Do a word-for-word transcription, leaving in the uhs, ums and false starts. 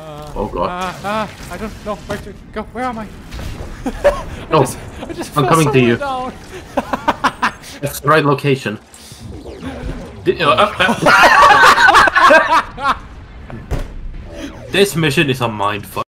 Uh, oh god. Uh, uh, I don't know where to go. Where am I? No, I just, I just I'm fell coming to you. down. That's the right location. Did, uh, uh, uh. This mission is a mindfuck.